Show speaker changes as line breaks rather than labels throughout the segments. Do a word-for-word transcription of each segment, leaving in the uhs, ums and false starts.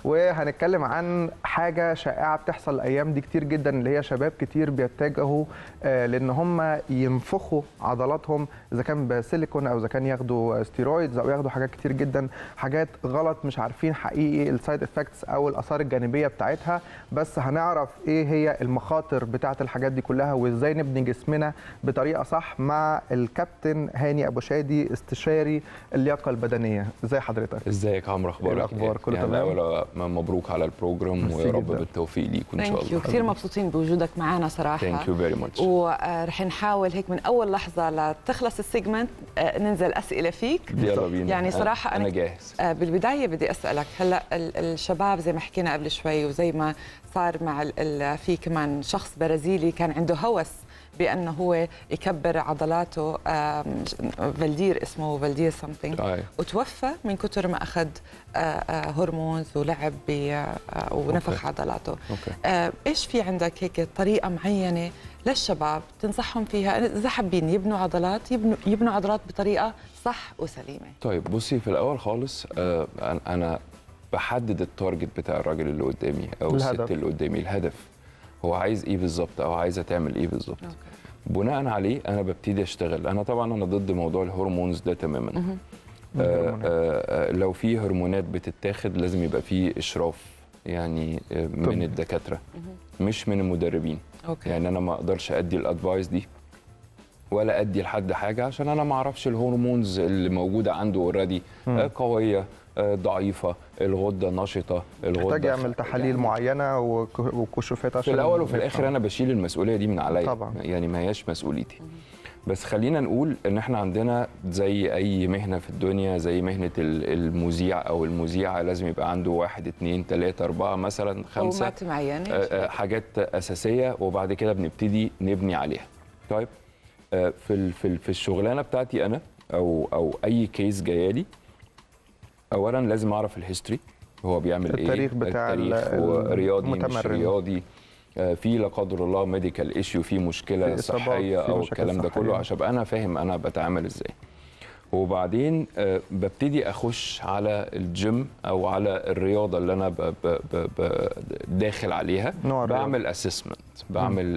وهنتكلم عن حاجه شائعه بتحصل الايام دي كتير جدا، اللي هي شباب كتير بيتجهوا لان هم ينفخوا عضلاتهم، اذا كان بسيليكون او اذا كان ياخدوا ستيرويدز او ياخدوا حاجات كتير جدا، حاجات غلط مش عارفين حقيقي السايد افكتس او الاثار الجانبيه بتاعتها. بس هنعرف ايه هي المخاطر بتاعت الحاجات دي كلها وازاي نبني جسمنا بطريقه صح مع الكابتن هاني ابو شادي، استشاري اللياقه البدنيه. ازي حضرتك؟
ازيك يا عمرو، اخبارك؟
الاخبار كله
يعني
تمام.
الاول مبروك على البروجرام ويا رب بالتوفيق ليكم ان شاء الله.
كثير مبسوطين بوجودك معنا صراحه.
ثانك يو فيري ماتش.
ورح نحاول هيك من اول لحظه لتخلص السيجمنت ننزل اسئله فيك.
يلا بينا.
يعني صراحه
انا, أنا جاهز.
بالبدايه بدي اسالك هلا الشباب زي ما حكينا قبل شوي وزي ما صار مع في كمان شخص برازيلي كان عنده هوس بانه هو يكبر عضلاته، فالدير اسمه فالدير سمثينج، وتوفى من كثر ما اخذ هرمونز ولعب ونفخ أوكي. عضلاته. أوكي. ايش في عندك هيك طريقه معينه للشباب تنصحهم فيها اذا حابين يبنوا عضلات يبنوا يبنوا عضلات بطريقه صح وسليمه؟
طيب بصي، في الاول خالص انا بحدد التارجت بتاع الراجل اللي قدامي او الست اللي قدامي، الهدف هو عايز ايه بالظبط او عايزه تعمل ايه بالظبط. بناء عليه انا ببتدي اشتغل. انا طبعا انا ضد موضوع الهرمونز ده تماما. آآ آآ لو في هرمونات بتتاخد لازم يبقى في اشراف يعني من طب. الدكاتره مش من المدربين. أوكي. يعني انا ما اقدرش ادي الادفايس دي ولا ادي لحد حاجه عشان انا ما اعرفش الهرمونز اللي موجوده عنده اوريدي قويه ضعيفه، الغده نشطه، الغده
محتاج يعمل تحاليل يعني معينه وكشوفات عشان
في الاول وفي الاخر انا بشيل المسؤوليه دي من عليا
طبعا،
يعني ما هياش مسؤوليتي. بس خلينا نقول ان احنا عندنا زي اي مهنه في الدنيا، زي مهنه المذيع او المذيعه، لازم يبقى عنده واحد اثنين ثلاثه اربعه مثلا خمسه حاجات اساسيه وبعد كده بنبتدي نبني عليها. طيب في في في الشغلانه بتاعتي انا او او اي كيس جايالي، اولا لازم اعرف الهيستوري، هو بيعمل
التاريخ
ايه،
بتاع
التاريخ هو رياضي
متمرن.
مش رياضي، في لا قدر الله ميديكال ايشيو، في مشكله في صحيه او الكلام ده كله، عشان ابقى انا فاهم انا بتعامل ازاي. وبعدين ببتدي اخش على الجيم او على الرياضه اللي انا ب ب ب داخل عليها، بعمل اسسمنت، بعمل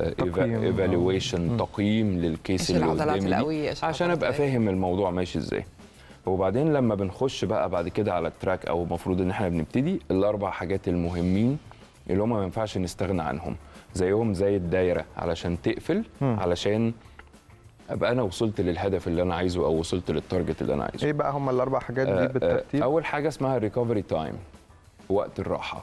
ايفالويشن، تقييم للكيس اللي قدامي عشان ابقى فاهم الموضوع ماشي ازاي. وبعدين لما بنخش بقى بعد كده على التراك او المفروض ان احنا بنبتدي الاربع حاجات المهمين اللي هم ما ينفعش نستغنى عنهم، زيهم زي الدايره علشان تقفل، م. علشان ابقى انا وصلت للهدف اللي انا عايزه او وصلت للتارجت اللي انا عايزه.
ايه بقى هم الاربع حاجات دي بالترتيب؟
اول حاجه اسمها ريكفري تايم، وقت الراحه.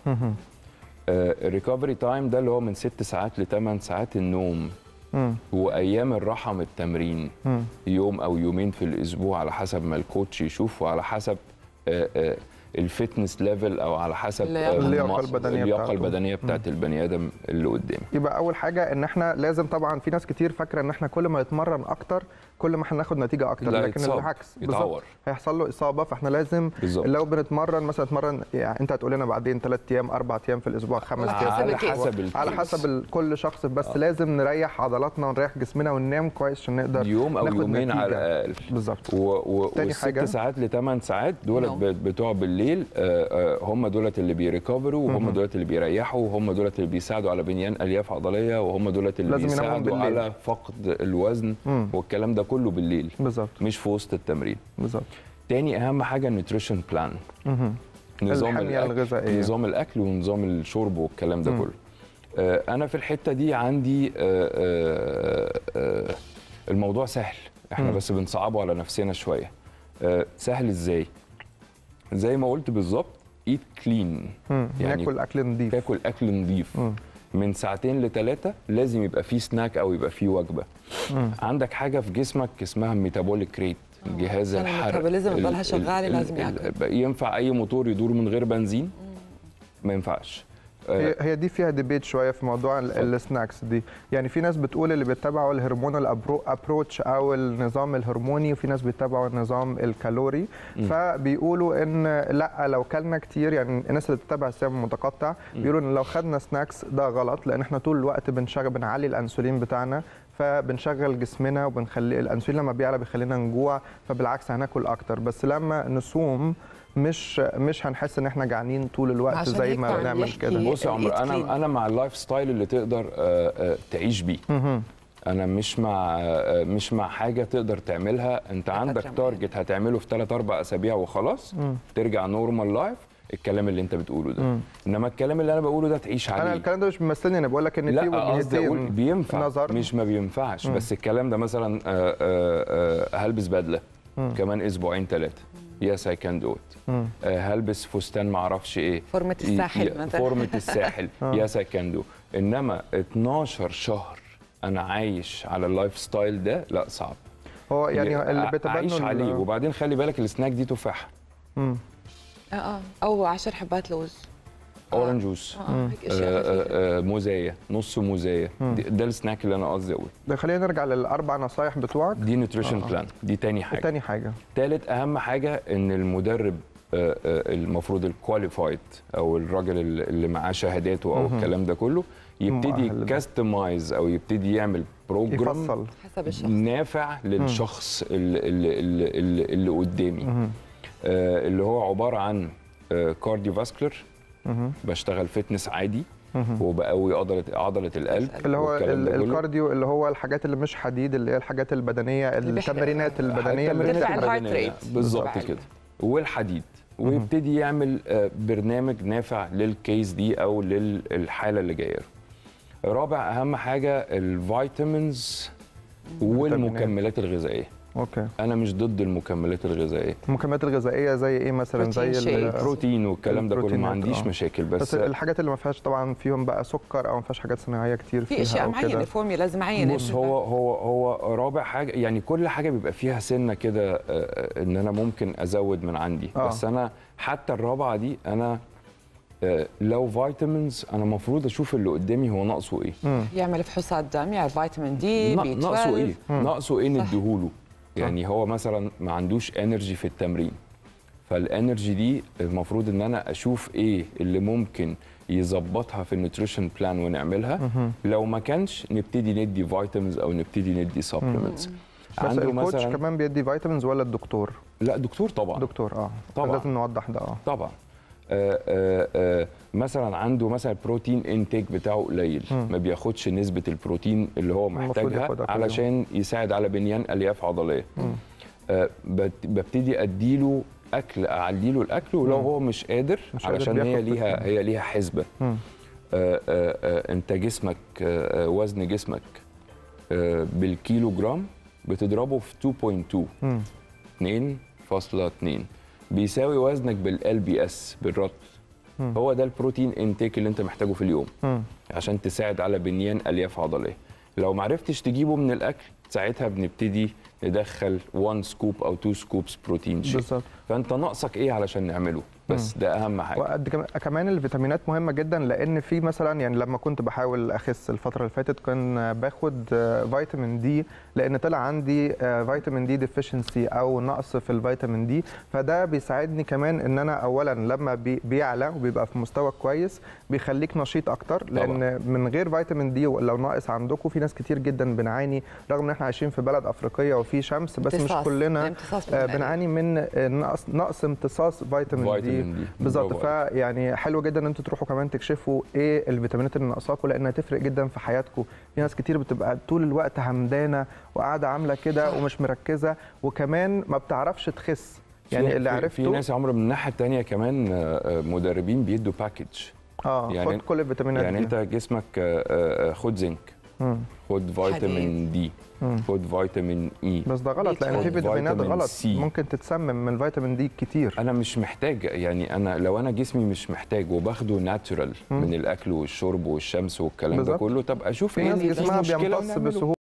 الريكفري تايم ده اللي هو من ست ساعات لثمان ساعات النوم، مم. وايام الراحه من التمرين، مم. يوم او يومين في الاسبوع على حسب ما الكوتش يشوف وعلى حسب آآ آآ الفتنس ليفل او على حسب
اللياقه البدنيه
اللياقه البدنيه بتاعت البني ادم اللي قدامي.
يبقى اول حاجه ان احنا لازم، طبعا في ناس كتير فاكره ان احنا كل ما يتمرن اكتر كل ما احنا هناخد نتيجه اكتر، لكن بالعكس
بالظبط
هيحصل له اصابه. فاحنا لازم بالزبط. لو بنتمرن مثلا نتمرن، يعني انت هتقول لنا بعدين ثلاث ايام اربع ايام في الاسبوع، خمس ايام
على حسب
على حسب كل شخص، بس آه. لازم نريح عضلاتنا ونريح جسمنا وننام كويس عشان نقدر
يوم او يومين على الاقل.
بالظبط.
والست ساعات لثمان ساعات دولت بتوع بالليل، هم دولت اللي بيريكفروا، وهم دولت اللي بيريحوا، وهم دولت اللي بيساعدوا على بنيان الياف عضليه، وهم دولت اللي بيساعدوا على فقد الوزن، مم. والكلام ده كله بالليل
بالظبط،
مش في وسط التمرين.
بالظبط.
تاني اهم حاجه النيوتريشن بلان، نظام الاكل، نظام الاكل ونظام الشرب والكلام ده مم. كله. آه انا في الحته دي عندي آه آه آه الموضوع سهل، احنا مم. بس بنصعبه على نفسنا شويه. آه سهل ازاي؟ زي ما قلت بالظبط، ايت كلين،
يعني تاكل اكل نظيف،
تاكل اكل نظيف من ساعتين لثلاثه، لازم يبقى فيه سناك او يبقى فيه وجبه. مم. عندك حاجه في جسمك اسمها ميتابوليك ريت، جهاز الحرق،
الميتابوليزم يضلها شغاله، لازم ياكل.
ينفع اي موتور يدور من غير بنزين؟ ما ينفعش.
هي هي دي فيها ديبيت شويه في موضوع السناكس دي، يعني في ناس بتقول اللي بيتبعوا الهرمونال ابروتش او النظام الهرموني، وفي ناس بيتبعوا النظام الكالوري، م. فبيقولوا ان لا، لو كلنا كتير، يعني الناس اللي بتتبع الصيام المتقطع بيقولوا ان لو خدنا سناكس ده غلط، لان احنا طول الوقت بنشغل بنعلي الانسولين بتاعنا، فبنشغل جسمنا وبنخلي الانسولين لما بيعلى بيخلينا نجوع، فبالعكس هناكل اكتر. بس لما نصوم مش مش هنحس ان احنا جعانين طول الوقت زي ما بنعمل كده.
بص يا عمر، انا انا مع اللايف ستايل اللي تقدر تعيش بيه. انا مش مع مش مع حاجه تقدر تعملها. انت عندك تارجت هتعمله في ثلاث اربع اسابيع وخلاص مم. ترجع نورمال لايف. الكلام اللي انت بتقوله ده مم. انما الكلام اللي انا بقوله ده تعيش عليه.
انا الكلام ده مش بيمثلني، انا بقول لك ان في وجهتين
بينفع نظر. مش ما بينفعش مم. بس الكلام ده مثلا آآ آآ هلبس بدله مم. كمان اسبوعين ثلاثه، يس اي كان دو ات. هلبس فستان ما اعرفش ايه،
فورمه الساحل مثلا،
فورمه الساحل يس اي كان دو. انما اتناشر شهر انا عايش على اللايف ستايل ده، لا صعب.
هو يعني اللي بتبنوا
عايش عليه. وبعدين خلي بالك السناك دي تفاحه
امم اه اه او عشر حبات لوز،
اورنج جوس، آه. آه. موزايه، نص موزايه. ده السناك اللي انا قصدي اقوله.
ده خلينا نرجع للاربع نصايح بتوعك.
دي نيوتريشن آه. بلان، دي تاني حاجه.
تاني حاجه
تالت اهم حاجه ان المدرب آه المفروض الكواليفايد او الراجل اللي معاه شهاداته او الكلام ده كله يبتدي كاستمايز او يبتدي يعمل بروجرام
يفصل
حسب الشخص
نافع للشخص اللي, اللي, اللي, اللي قدامي آه اللي هو عباره عن كارديو فاسكولار، بشتغل فتنس عادي وبقوي عضله عضله القلب
اللي هو الكارديو اللي هو الحاجات اللي مش حديد، اللي هي الحاجات البدنيه، التمرينات البدنيه
اللي بترفع الهارت ريت
بالظبط كده، والحديد. ويبتدي يعمل برنامج نافع للكيس دي او للحاله اللي جايه. رابع اهم حاجه الفيتامينز والمكملات الغذائيه.
اوكي.
انا مش ضد المكملات الغذائيه.
المكملات الغذائيه زي ايه مثلا؟ زي
البروتين والكلام ده كله ما عنديش آه. مشاكل. بس,
بس الحاجات اللي ما فيهاش طبعا فيهم بقى سكر او ما فيهاش حاجات صناعيه كتير فيها،
في اشياء معينه، فورميولاز معينه.
بص هو هو هو رابع حاجه، يعني كل حاجه بيبقى فيها سنه كده ان انا ممكن ازود من عندي آه. بس انا حتى الرابعه دي انا لو فيتامينز انا المفروض اشوف اللي قدامي هو ناقصه ايه.
مم. يعمل فحوصات دم، يعرف فيتامين دي، بي اتناشر
ناقصه ايه؟ مم. ناقصه ايه نديهوله. يعني هو مثلا ما عندوش انرجي في التمرين، فالانرجي دي المفروض ان انا اشوف ايه اللي ممكن يظبطها في النيوتريشن بلان ونعملها. لو ما كانش نبتدي ندي فيتامينز او نبتدي ندي سبلمنتس.
بس الكوتش كمان بيدي فيتامينز ولا الدكتور؟
لا دكتور طبعا.
دكتور اه
طبعا
لازم نوضح ده. اه
طبعا. آآ آآ مثلا عنده مثلا البروتين انتيك بتاعه قليل، م. ما بياخدش نسبه البروتين اللي هو محتاجها علشان يساعد على بنيان الياف عضليه. ببتدي اديله اكل، اعليله الاكل، ولو م. هو مش قادر مش علشان هي ليها هي ليها حسبه. آآ آآ انت جسمك وزن جسمك بالكيلو جرام بتضربه في اتنين فاصلة اتنين بيساوي وزنك بالال بي اس بالرطل. هو ده البروتين انتيك اللي انت محتاجه في اليوم م. عشان تساعد على بنيان الياف عضليه. لو ما عرفتش تجيبه من الاكل ساعتها بنبتدي ندخل واحد سكوب او اتنين سكوبس بروتين شيك. بالظبط. فانت ناقصك ايه علشان نعمله بس. م. ده اهم حاجه.
وقد كمان الفيتامينات مهمه جدا، لان في مثلا يعني لما كنت بحاول اخس الفتره اللي فاتت كان باخد فيتامين دي، لان طلع عندي فيتامين دي ديفيشنسي او نقص في الفيتامين دي. فده بيساعدني كمان ان انا اولا لما بي بيعلى وبيبقى في مستوى كويس بيخليك نشيط اكتر، لان طبعا. من غير فيتامين دي لو ناقص عندكم، في ناس كتير جدا بنعاني رغم ان احنا عايشين في بلد افريقيه وفي شمس، بس مش كلنا بنعاني من نقص نقص امتصاص فيتامين دي. بالظبط. فيعني حلو جدا ان انتوا تروحوا كمان تكشفوا ايه الفيتامينات اللي ناقصاكم، لانها تفرق جدا في حياتكم. في ناس كتير بتبقى طول الوقت همدانه وقاعده عامله كده ومش مركزه، وكمان ما بتعرفش تخس. يعني اللي عرفته
في ناس عمر من الناحيه الثانيه كمان مدربين بيدوا باكج.
اه يعني خد كل الفيتامينات
يعني
دي.
انت جسمك خد زنك، مم. خد فيتامين دي، مم. خد فيتامين اي.
بس ده غلط، لان في فيتامينات غلط سي. ممكن تتسمم من فيتامين دي كتير.
انا مش محتاج، يعني انا لو انا جسمي مش محتاج وباخده ناتشورال من الاكل والشرب والشمس والكلام بالزبط. ده كله، طب اشوف
ايه جسمها بيمتص بسهوله.